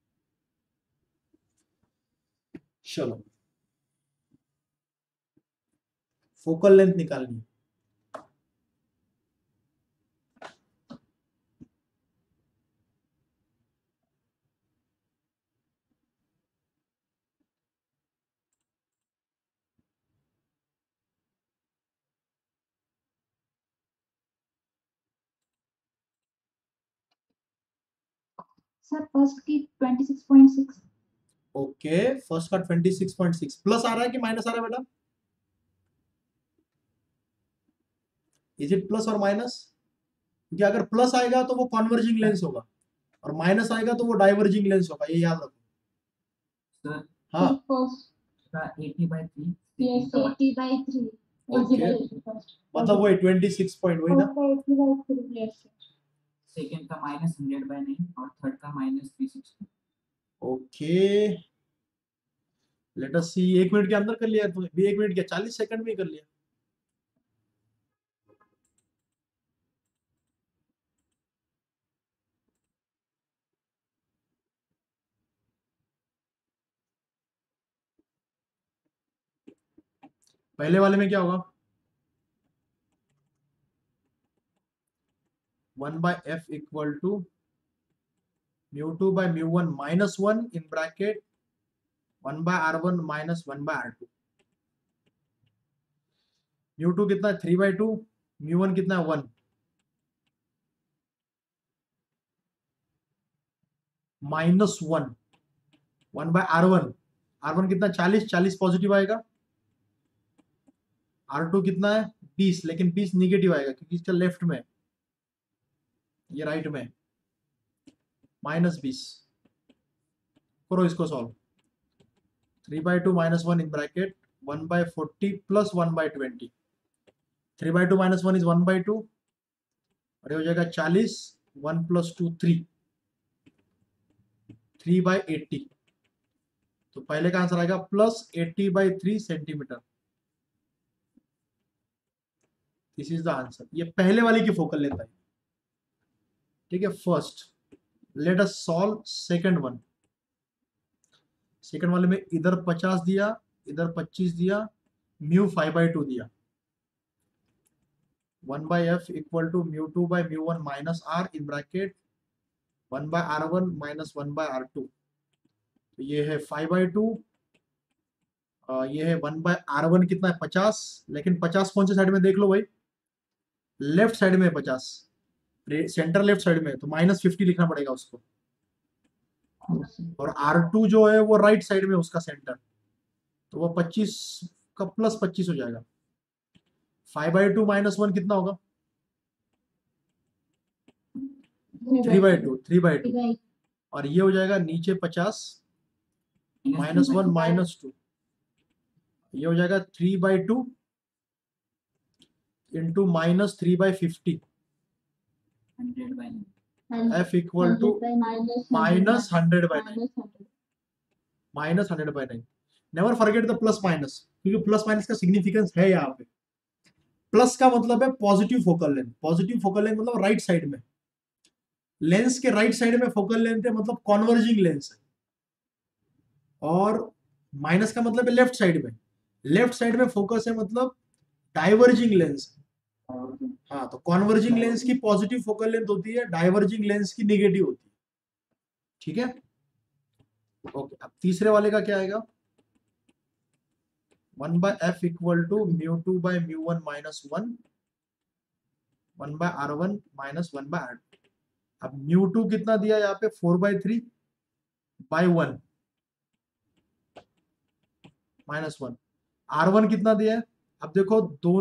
चलो फोकल लेंथ निकालनी है। सर फर्स्ट की 26.6। ओके, फर्स्ट का 26.6 प्लस आ रहा है कि माइनस आ रहा है बेटा? इज इट प्लस और माइनस? क्योंकि अगर प्लस आएगा तो वो कॉन्वर्जिंग लेंस होगा और माइनस आएगा तो वो डाइवर्जिंग लेंस होगा, ये याद रखो। सर हाँ फर्स्ट का 80/3 यस 80/3 Okay. फर्स्ट मतलब वही 26 पॉइंट वही ना। का 80/3 यस सेकंड का -100/9 और थर्ड का -360। Okay let us see. 1 minute के अंदर कर लिया तुमने भी? 1 मिनट क्या 40 सेकंड में ही कर लिया। पहले वाले में क्या होगा? 1/f equal to μ2/μ1 -1 in bracket 1/r1 -1/r2। μ2 कितना है? 3/2। μ1 कितना है? 1 -1 1/r1। r1 कितना? 40। 40 पॉजिटिव आएगा। r2 कितना है? 20, लेकिन 20 निगेटिव आएगा क्योंकि इसका लेफ्ट में, ये राइट में, -20। करो इसको सॉल्व। 3/2 -1 in bracket 1/40 + 1/20। 3/2 -1 इज 1/2 और ये हो जाएगा 40। 1 + 2 3, 3/80। तो पहले का आंसर आएगा +80/3 centimetre. This is the answer. ये पहले वाले की फोकल लेंथ है, ठीक है। First let us solve second one. Second वाले में इधर 50 दिया, इधर 25 दिया, म्यू 5/2 दिया। 1/f equal to μ2/μ1 -r in bracket 1/r1 -1/r2। तो ये है 5/2, ये है 1/r1 कितना है? 50। लेकिन 50 कौन से साइड में देख लो भाई? लेफ्ट साइड में 50, सेंटर लेफ्ट साइड में, तो -50 लिखना पड़ेगा उसको। और R2 जो है वो राइट साइड में उसका सेंटर, तो वो 25 का +25 हो जाएगा। 5/2 -1 कितना होगा? 3/2। 3/2 और ये हो जाएगा नीचे 50 -1 -2, ये हो जाएगा 3/2 into -3/50। 100/9 f equal to -100/9। -100/9। Never forget the plus minus, क्योंकि प्लस माइनस का सिग्निफिकेंस है यहाँ पे। प्लस का मतलब है positive focal length. Positive focal length मतलब राइट साइड में, लेंस के राइट साइड में फोकल लेंथ है, मतलब कॉन्वर्जिंग लेंस है। और माइनस का मतलब है लेफ्ट साइड में, लेफ्ट साइड में फोकस है मतलब डाइवर्जिंग लेंस। हाँ, तो कॉन्वर्जिंग लेंस की पॉजिटिव फोकल लेंथ होती है, डाइवर्जिंग लेंस की नेगेटिव होती है। ठीक है, ओके। अब तीसरे वाले का क्या आएगा? 1/f equal to μ2 by μ1 minus 1/r1 minus 1/r2। अब μ2 कितना दिया यहाँ पे? 4/3 by 1 माइनस 1। r1 कितना दिया है? अब देखो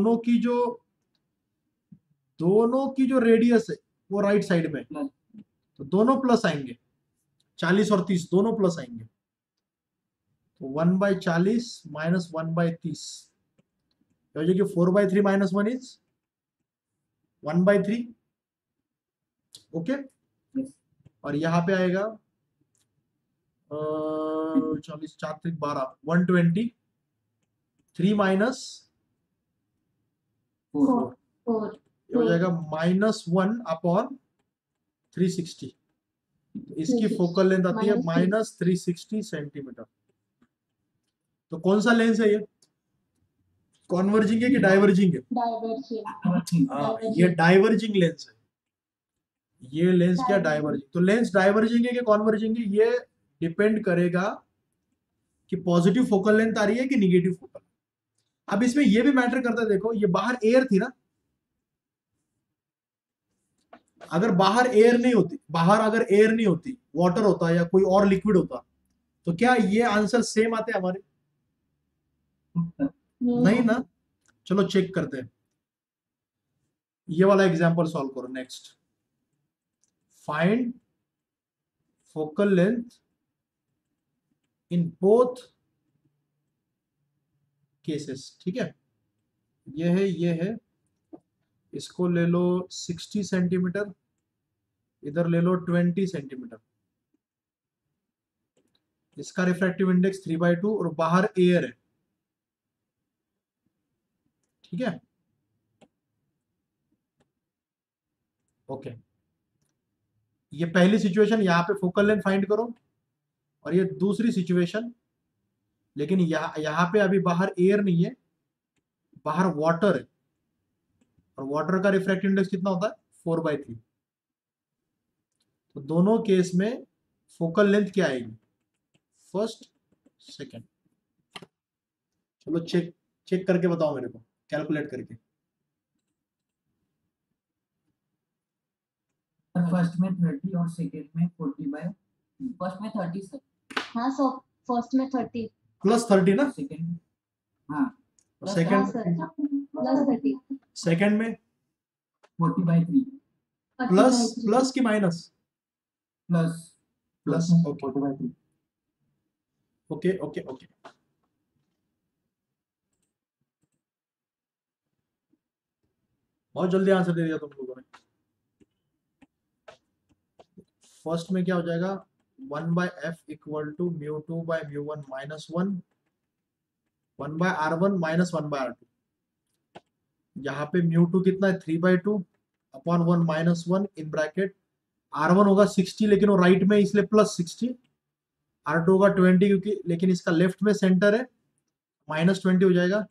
दोनों की जो रेडियस है वो राइट साइड में, तो दोनों प्लस आएंगे, 40 और 30 दोनों प्लस आएंगे। तो 1/40 माइनस 1/30 हो जाएगी 4/3 माइनस 1 इज 1/3। ओके, और यहाँ पे आएगा 40 4 3 12 120 3 माइनस 4 4 ये हो जाएगा -1/360। इसकी फोकल लेंथ आती है -360 सेंटीमीटर। तो कौन सा लेंस है ये? कॉन्वर्जिंग है कि डाइवर्जिंग है? डाइवर्जिंग। हाँ, ये डाइवर्जिंग लेंस है। ये लेंस क्या? डाइवर्जिंग। तो लेंस डाइवर्जिंग है कि कॉन्वर्जिंग है, ये डिपेंड करेगा कि पॉजिटिव फोकल लेंथ आ रही है कि निगेटिव फोकल। अब इसमें ये भी मैटर करता है, देखो ये बाहर एयर थी ना, अगर बाहर एयर नहीं होती, बाहर अगर एयर नहीं होती, वाटर होता या कोई और लिक्विड होता, तो क्या ये आंसर सेम आते हमारे? नहीं ना। चलो चेक करते हैं, ये वाला एग्जांपल सॉल्व करो। Next, find focal length in both cases. ठीक है, ये है, इसको ले लो 60 सेंटीमीटर, इधर ले लो 20 सेंटीमीटर। इसका रिफ्रैक्टिव इंडेक्स 3/2 और बाहर एयर है। ठीक है, ओके। ये पहली सिचुएशन, यहाँ पे फोकल लेंथ फाइंड करो, और ये दूसरी सिचुएशन, लेकिन यहाँ पे अभी बाहर एयर नहीं है, बाहर वाटर है, और वाटर का रिफ्रैक्टिव इंडेक्स कितना होता है? 4/3। तो दोनों केस में फोकल लेंथ क्या आएगी? First, second. चलो चेक करके बताओ मेरे को, कैलकुलेट करके। फर्स्ट में 30 और सेकंड में 40/। फर्स्ट में 30 सर, हाँ सर, फर्स्ट में 30 प्लस 30 ना, सेकंड, हाँ और हाँ सेकंड सर, प्लस 30 सेकंड में 40/3 प्लस की minus? Plus plus. Okay 40/3। Okay okay okay. बहुत जल्दी आंसर दे दिया तुम लोगों ने। फर्स्ट में क्या हो जाएगा? 1/f equal to μ2 by μ1 minus 1/r1 minus 1/r2। यहाँ पे μ2 कितना है? 3/2 upon 1 minus 1 in bracket. r1 होगा 60, लेकिन वो राइट में इसलिए प्लस 60। r2 होगा 20 क्योंकि, लेकिन इसका लेफ्ट में सेंटर है, -20 हो जाएगा।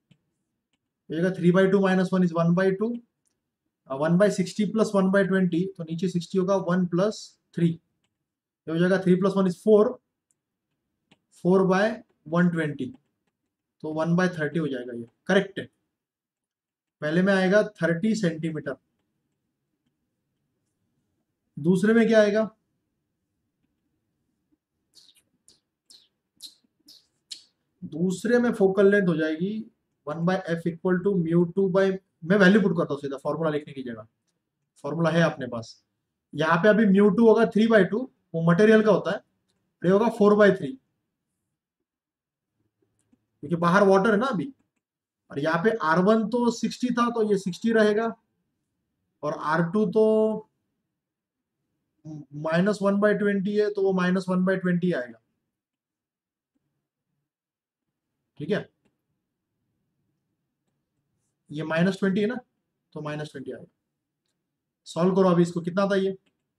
3/2 माइनस 1 इज 1/2। 1/60 प्लस 1/20, तो नीचे 60 होगा, 1 प्लस 3 हो जाएगा। 3 प्लस 1 इज 4, 4/120, तो 1/30 हो जाएगा। ये करेक्ट है। पहले में आएगा 30 सेंटीमीटर, दूसरे में क्या आएगा? दूसरे में फोकल लेंथ हो जाएगी 1/f इक्वल टू μ2 बाई, मैं वैल्यू पुट करता हूँ सीधा, फॉर्मूला लिखने की जगह। फॉर्मूला है अपने पास। यहाँ पे अभी μ2 होगा 3/2, वो मटेरियल का होता है, ये होगा 4/3 क्योंकि बाहर वाटर है ना अभी। और यहाँ पे r1 तो 60 था, तो ये 60 रहेगा, और r2 तो -1/20 है, तो वो -1/20 आएगा। ठीक है, ये -20 है ना, तो -20 आएगा। सॉल्व करो अभी इसको, कितना था ये?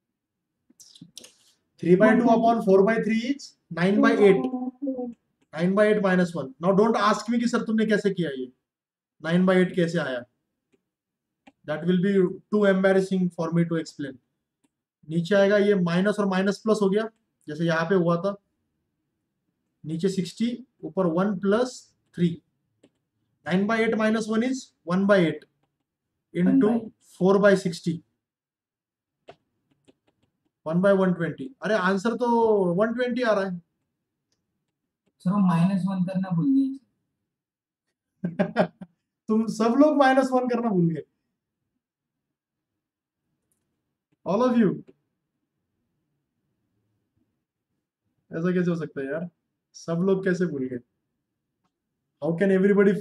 3/2 upon 4/3 is 9/8। 9/8 minus 1। Now don't ask me कि सर तुमने कैसे किया ये 9/8 कैसे आया। That will be too embarrassing for me to explain. नीचे आएगा ये माइनस और माइनस प्लस हो गया, जैसे यहाँ पे हुआ था, नीचे 60, ऊपर 1 प्लस 3, 9/8 माइनस 1 इज 1/8 इंटू 4/60, 1/120। अरे आंसर तो 120 आ रहा है। सर वो -1 करना भूल गए। तुम सब लोग -1 करना भूल गए, ऑल ऑफ यू। ऐसा कैसे हो सकता है यार, सब लोग कैसे भूल गए? हाउ कैन एवरीबडी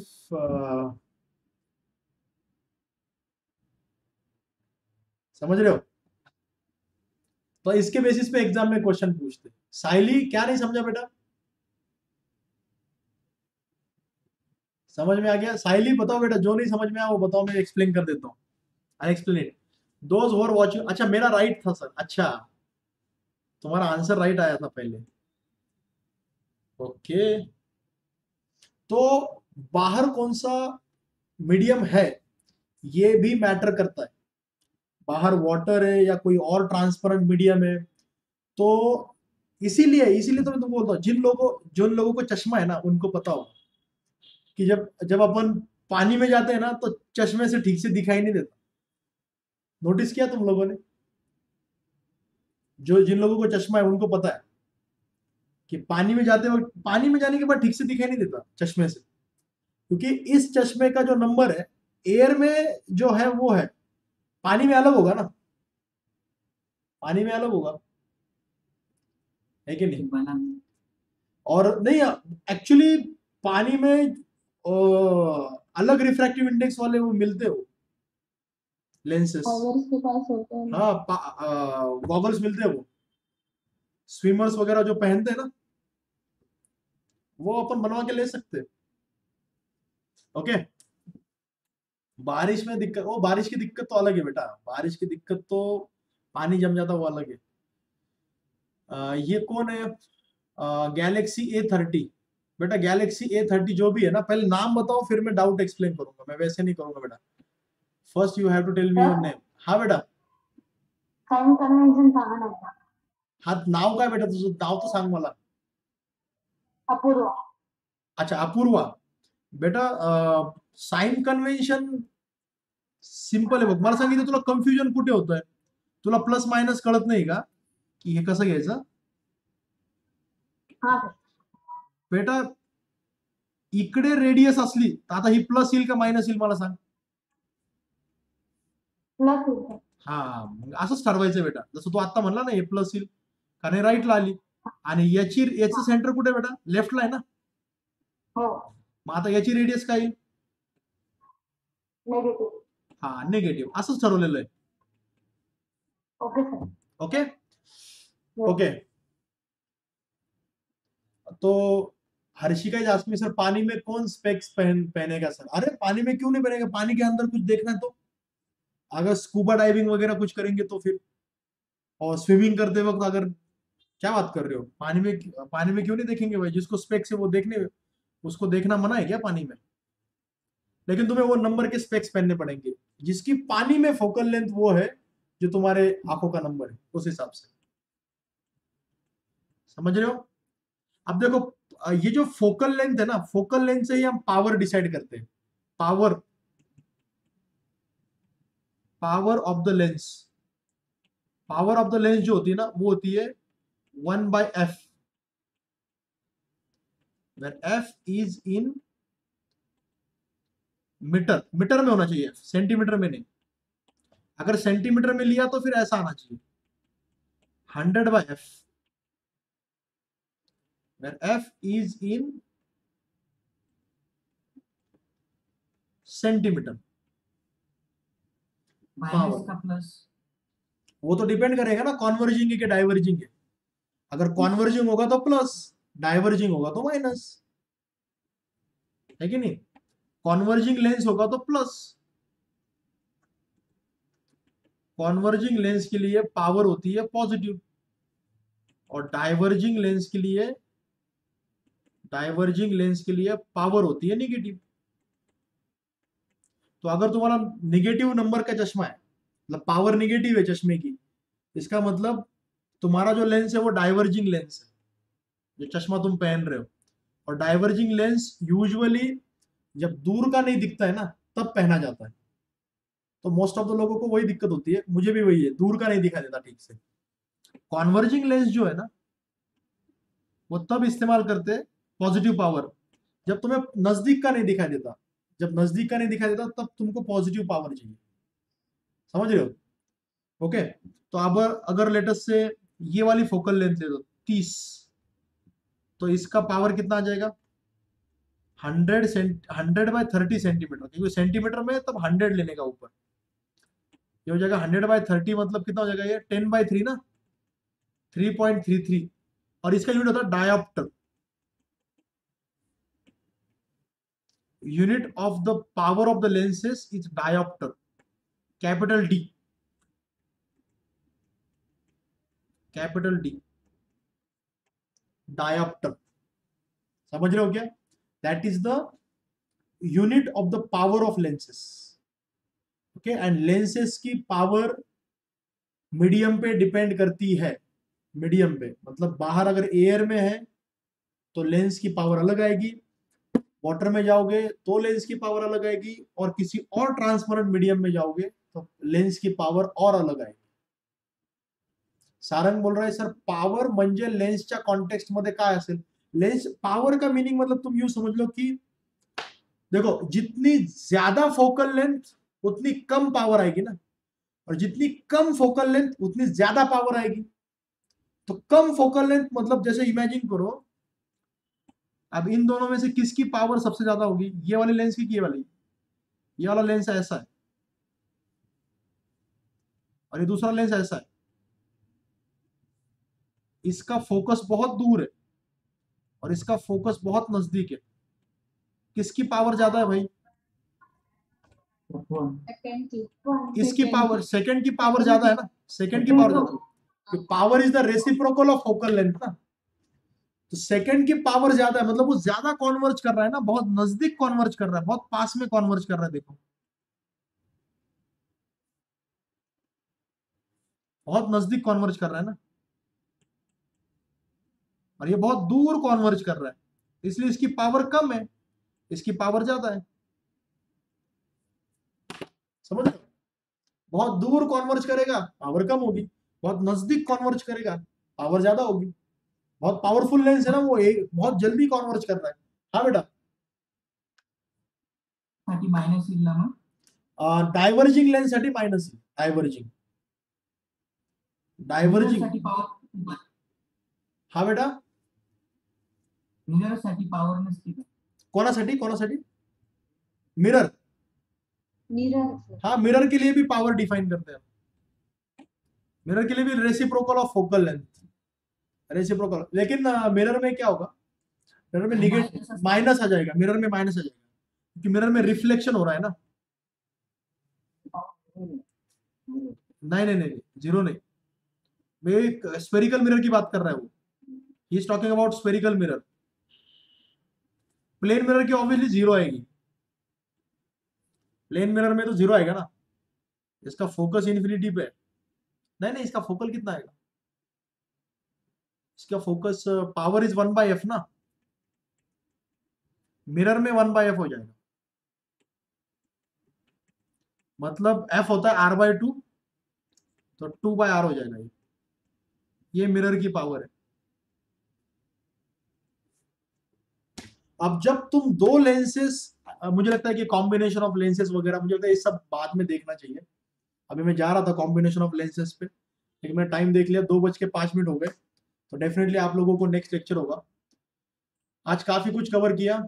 समझ रहे हो? तो इसके बेसिस पे एग्जाम में क्वेश्चन पूछते। साइली क्या नहीं समझा बेटा? समझ में आ गया? साइली बताओ बेटा, जो नहीं समझ में आया वो बताओ, मैं एक्सप्लेन कर देता हूँ। I explain it. Those who are watching, अच्छा मेरा राइट था सर, अच्छा तुम्हारा आंसर राइट आया था पहले, ओके। तो बाहर कौन सा मीडियम है ये भी मैटर करता है। बाहर वाटर है या कोई और ट्रांसपेरेंट मीडियम है, तो इसीलिए इसीलिए तो मैं तुमको बोलता हूँ, जिन लोगों को चश्मा है ना उनको पता होगा कि जब जब अपन पानी में जाते हैं ना तो चश्मे से ठीक से दिखाई नहीं देता। नोटिस किया तुम लोगों ने? जो जिन लोगों को चश्मा है उनको पता है कि पानी में जाते वक्त, पानी में जाने के बाद ठीक से दिखाई नहीं देता चश्मे से, क्योंकि इस चश्मे का जो नंबर है एयर में जो है वो है, पानी में अलग होगा ना, पानी में अलग होगा, है कि नहीं? बना और नहीं, एक्चुअली पानी में अलग रिफ्रैक्टिव इंडेक्स वाले वो मिलते हो लेंसेस। गॉगल्स के पास होते हैं। हाँ, गॉगल्स मिलते हैं, वो स्विमर्स वगैरह जो पहनते हैं ना, वो अपन बनवा के ले सकते हैं। ओके। बारिश में दिक्कत, वो बारिश की दिक्कत तो अलग है बेटा, बारिश की दिक्कत तो पानी जम जाता वो अलग है। ये कौन है? Galaxy A30। बेटा गैलेक्सी A30 जो भी है ना, पहले नाम बताओ फिर मैं डाउट एक्सप्लेन करूंगा, मैं वैसे नहीं करूंगा बेटा। First you have to tell me your name. हाँ बेटा। साइन कन्वेंशन सांगा ना. हाँ नाव काय बेटा तुझं? नाव तो सांग मला। अपूर्व. अच्छा अपूर्वा। बेटा साइन कन्व्हेन्शन सिंपल आहे बघ, मला सांगितलं तुला कन्फ्युजन कुठे होतंय, तुला प्लस मायनस कळत नाही का की हे कसं घ्यायचं? हा सर. बेटा इकडे रेडियस असली तर आता ही प्लस येईल का मायनस येईल मला सांग? प्लस येईल सर. हा मग असंच ठरवायचं बेटा, जसं तू आता म्हणला ना हे प्लस येईल, कारण हे राईटला आली आणि याचं सेंटर कुठे बेटा? लेफ्टला आहे ना, हो. मग आता याची रेडियस काय येईल? नेगेटिव्ह. हा निगेटिव्ह, असंच ठरवलेलं आहे। Okay sir. Okay okay. तो हर्षिका इज आस्किंग सर पानी में कौन स्पेक्स पहनेगा सर? अरे पानी में क्यों नहीं पहनेगा, पानी के अंदर कुछ देखना है तो, अगर स्कूबा डाइविंग वगैरह कुछ करेंगे तो फिर, और स्विमिंग करते वक्त अगर, क्या बात कर रहे हो, पानी में क्यों नहीं देखेंगे भाई? जिसको स्पेक्स है वो देखने, उसको देखना मना है क्या पानी में? लेकिन तुम्हें वो नंबर के स्पेक्स पहनने पड़ेंगे, जिसकी पानी में फोकल लेंथ वो है जो तुम्हारे आंखों का नंबर है, उस हिसाब से। समझ रहे हो? अब देखो ये जो फोकल लेंथ है ना, फोकल लेंथ से ही हम पावर डिसाइड करते हैं। Power power of the lens, power of the lens जो होती है ना वो होती है 1/f, where f is in metre, metre में होना चाहिए, सेंटीमीटर में नहीं। अगर सेंटीमीटर में लिया तो फिर ऐसा आना चाहिए 100/f, where f is in centimetre. Minus का प्लस। वो तो डिपेंड करेगा ना कॉन्वर्जिंग है कि डाइवर्जिंग है। अगर कॉन्वर्जिंग होगा तो प्लस, डाइवर्जिंग होगा तो माइनस, है कि नहीं? कॉन्वर्जिंग लेंस होगा तो प्लस। कॉन्वर्जिंग लेंस के लिए पावर होती है पॉजिटिव, और डाइवर्जिंग लेंस के लिए पावर होती है निगेटिव। तो अगर तुम्हारा निगेटिव नंबर का चश्मा है, मतलब पावर निगेटिव है चश्मे की, इसका मतलब तुम्हारा जो लेंस है वो डाइवर्जिंग लेंस है, जो चश्मा तुम पहन रहे हो। और डाइवर्जिंग लेंस यूजुअली जब दूर का नहीं दिखता है ना, तब पहना जाता है। तो मोस्ट ऑफ द लोगों को वही दिक्कत होती है, मुझे भी वही है, दूर का नहीं दिखाई देता ठीक से। कॉन्वर्जिंग लेंस जो है ना, वो तब इस्तेमाल करते हैं पॉजिटिव पावर, जब तुम्हें नजदीक का नहीं दिखाई देता। जब नजदीक का नहीं दिखाई देता तब तुमको पॉजिटिव पावर चाहिए, समझ रहे हो? ओके, तो अब अगर लेटेस्ट से ये वाली फोकल लेंथ ले दो 30, तो इसका पावर कितना आ जाएगा? 100/30 सेंटीमीटर, क्योंकि सेंटीमीटर में तब 100 लेने का ऊपर, ये हो जाएगा 100/30, मतलब कितना हो जाएगा ये? 10/3 ना, 3.33। और इसका यूनिट होता है डायोप्टर। Unit of the power of the lenses is dioptre, capital D, capital D, dioptre. समझ रहे हो क्या? That is the unit of the power of lenses. Okay, and lenses की पावर मीडियम पे डिपेंड करती है। मीडियम पे मतलब बाहर अगर एयर में है तो लेंस की पावर अलग आएगी, वाटर में जाओगे तो लेंस की पावर अलग आएगी, और किसी और ट्रांसपेरेंट मीडियम में जाओगे तो लेंस की पावर और अलग आएगी। सारंग बोल रहा है सर पावर म्हणजे लेन्सच्या कॉन्टेक्स्ट मध्ये काय असेल? लेंस पावर का मीनिंग मतलब तुम यूं समझ लो कि देखो, जितनी ज्यादा फोकल लेंथ उतनी कम पावर आएगी ना, और जितनी कम फोकल लेंथ उतनी ज्यादा पावर आएगी। तो कम फोकल लेंथ मतलब जैसे इमेजिन करो, अब इन दोनों में से किसकी पावर सबसे ज्यादा होगी? ये वाली लेंस की, ये वाली? ये वाला लेंस ऐसा है और ये दूसरा लेंस ऐसा है। इसका फोकस बहुत दूर है और इसका फोकस बहुत नजदीक है। किसकी पावर ज्यादा है भाई? सेकंड की इसकी पावर, सेकंड की पावर ज्यादा है ना, सेकंड की पावर ज्यादा है। Power is the reciprocal of focal length ना, तो सेकंड की पावर ज्यादा है, मतलब वो ज्यादा कॉन्वर्ज कर रहा है ना, बहुत नजदीक कॉन्वर्ज कर रहा है, बहुत पास में कॉन्वर्ज कर रहा है। देखो बहुत नजदीक कॉन्वर्ज कर रहा है ना, और ये बहुत दूर कॉन्वर्ज कर रहा है, इसलिए इसकी पावर कम है, इसकी पावर ज्यादा है। समझ रहे हो? बहुत दूर कॉन्वर्ज करेगा पावर कम होगी, बहुत नजदीक कॉन्वर्ज करेगा पावर ज्यादा होगी। बहुत पावरफुल लेंस है ना वो, एक बहुत जल्दी कॉन्वर्ज कर रहा है। हाँ बेटा, साठी मायनस येईल ना मग? डायव्हर्जिंग लेंस साठी मायनस, डायव्हर्जिंग डायव्हर्जिंग साठी पॉवर, हा बेटा, मिरर साठी पॉवर नसते का? कोणासाठी कोणासाठी? मिरर, मिरर हाँ मिरर के लिए भी पावर डिफाइन करते हैं। मिरर के लिए भी reciprocal of focal length, reciprocal. लेकिन मिरर में क्या होगा? मिरर में निगेटिव माइनस आ जाएगा, मिरर में माइनस आ जाएगा, क्योंकि मिरर में रिफ्लेक्शन हो रहा है ना। नहीं नहीं नहीं, जीरो नहीं, मैं स्फेरिकल मिरर की बात कर रहा है वो। He is talking about spherical mirror. Plane mirror की ऑब्वियसली जीरो आएगी, प्लेन मिरर में तो जीरो आएगा ना, इसका फोकस इन्फिनिटी पे है। नहीं नहीं, इसका फोकल कितना आएगा? इसका फोकस पावर इज 1/f ना, मिरर में 1/f हो जाएगा, मतलब f होता है r/2, तो 2/r हो जाएगा। ये मिरर की पावर है। अब जब तुम दो लेंसेस, मुझे लगता है कि कॉम्बिनेशन ऑफ लेंसेस वगैरह, मुझे लगता है ये सब बाद में देखना चाहिए। अभी मैं जा रहा था कॉम्बिनेशन ऑफ लेंसेस पे, लेकिन मैं टाइम देख लिया, 2:05 हो गए, तो डेफिनेटली आप लोगों को नेक्स्ट लेक्चर होगा। आज काफी कुछ कव्हर किया।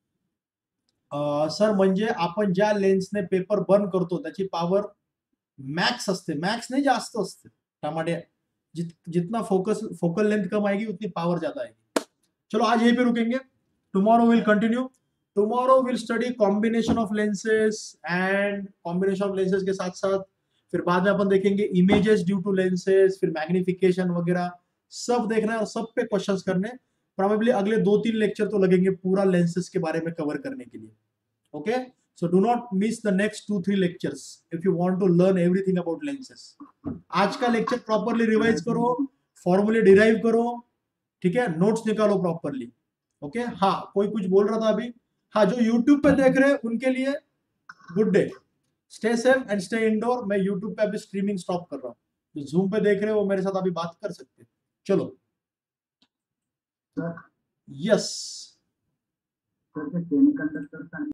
सर म्हणजे आपण ज्या लेन्सने पेपर बर्न करतो त्याची पावर मॅक्स असते, मॅक्स नहीं जास्त असते टमाटे। जितना फोकल लेंथ कम आएगी उतनी पावर ज्यादा आएगी। चलो आज यहीं पे रुकेंगे, tomorrow will continue. Tomorrow will study combination of lenses, and combination of lenses के साथ साथ फिर बाद में अपन देखेंगे इमेजेस ड्यू टू लेंसेस, फिर मैग्निफिकेशन वगैरह सब देखना है, और सब पे क्वेश्चंस करने। प्रोबेबली अगले 2-3 लेक्चर तो लगेंगे पूरा लेंसेस के बारे में कवर करने के लिए। Okay, So do not miss the next 2-3 lectures if you want to learn everything about lenses. आज का लेक्चर प्रॉपरली रिवाइज करो, फॉर्मूले डिराइव करो, ठीक है, नोट्स निकालो प्रॉपरली। ओके, हाँ कोई कुछ बोल रहा था अभी, हाँ जो यूट्यूब पे देख रहे हैं उनके लिए good day, stay safe and stay indoor. मैं यूट्यूब पे अभी स्ट्रीमिंग स्टॉप कर रहा हूँ, जो जूम पे देख रहे हो वो मेरे साथ अभी बात कर सकते हैं। चलो सर यस सर सेमीकंडक्टर